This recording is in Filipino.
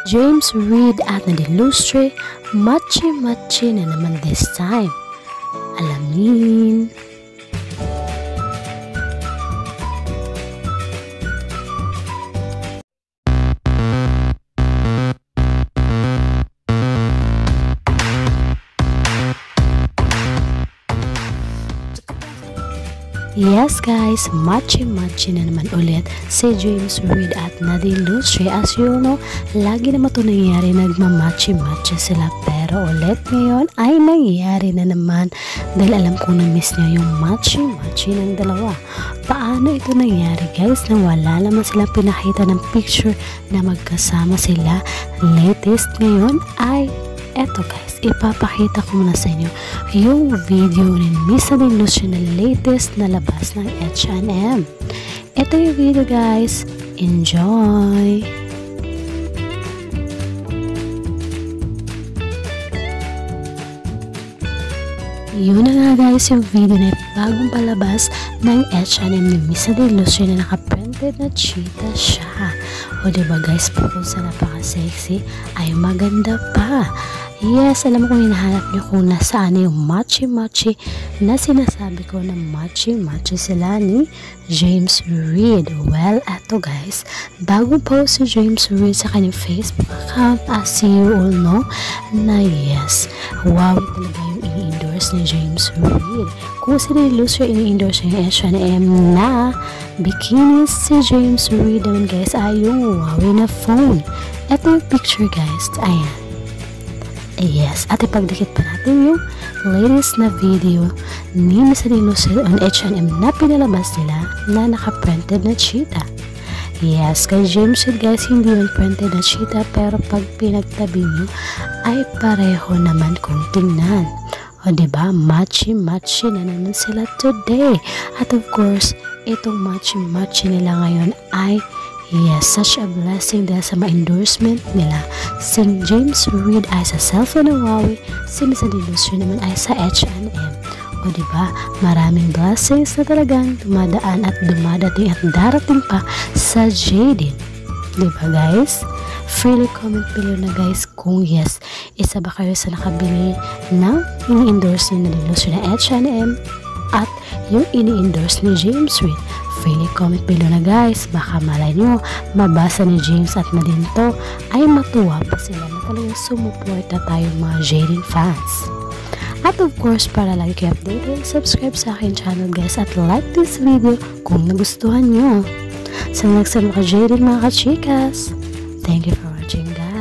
James Reid at Nadine Lustre, matchy-matchy na naman this time. Alamin. Yes guys, matchy-matchy na naman ulit si James Reid at Nadine Lustre. As you know, lagi naman ito nangyayari, nagmamatchy-matchy sila. Pero ulit ngayon ay nangyayari na naman dahil alam ko na miss nyo yung matchy-matchy ng dalawa. Paano ito nangyari guys na wala naman silang pinakita ng picture na magkasama sila? Latest ngayon ay eto guys, ipapakita ko muna sa inyo yung video ni Miss Nadine Lustre na latest na labas ng H&M. Ito yung video guys. Enjoy! Yun na nga guys yung video na bagong palabas ng H&M ni Miss Nadine Lustre na naka-printed na cheetah siya. O diba guys, bukod sa napaka-sexy ay maganda pa. Yes, alam ko hinahanap nyo kung nasaan yung matchy-matchy na sinasabi ko na matchy-matchy sila ni James Reid. Well, eto guys, bagong post si James Reid sa kanyang Facebook account, as you all know, na yes, wow talaga yung ini-endorse ni James Reid. Kung si Nadine Lustre ini-endorse yung H&M na bikini, si James Reid naman guys ay yung Huawei na phone. Eto yung picture guys, ayan. Yes, at ipagdikit pa natin yung latest na video ni Miss Nadine Lustre on H&M na pinalabas nila na naka-printed na cheetah. Yes, kay James Reid guys, hindi man printed na cheetah, pero pag pinagtabi nyo ay pareho naman kung tingnan. O diba, matchy-matchy na naman sila today. At of course, itong matchy-matchy nila ngayon ay yes, such a blessing dahil sa ma-endorsement nila. Si James Reid ay sa cellphone ng Huawei, si Miss Nadine Lustre naman ay sa H&M. O diba, maraming blessings na talagang dumadaan at dumadating at darating pa sa Jaden. Diba guys? Freely comment below na guys kung yes, isa ba kayo sa nakabili ng ini-endorse ni Nadine Lustre na H&M at yung ini-endorse ni James Reid. Freely comment below na guys, baka malay nyo mabasa ni James at Nadine to ay matuwa pa sila na talagang sumuporta tayong mga Jaden fans. At of course, para lagi kayo updated, subscribe sa akin channel guys at like this video kung nagustuhan nyo. Sa next time ka Jaden mga kachikas. Thank you for watching guys.